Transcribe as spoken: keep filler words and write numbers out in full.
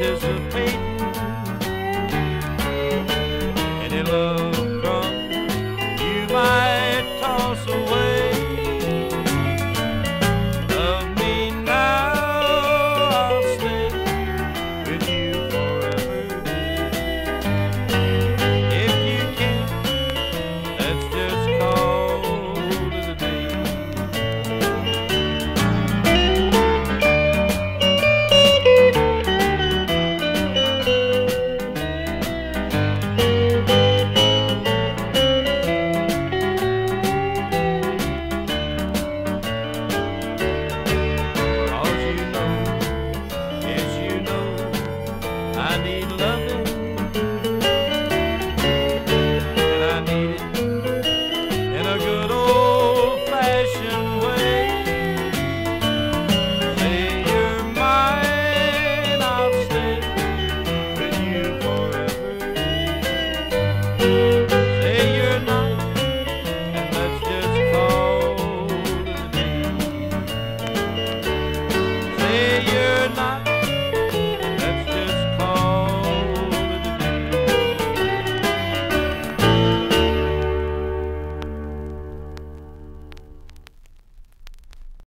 anticipating any love crumb you might toss away. Love me now, I'll stay with you forever. If you can't, let's just call it a day. Cause you know, yes you know, I need love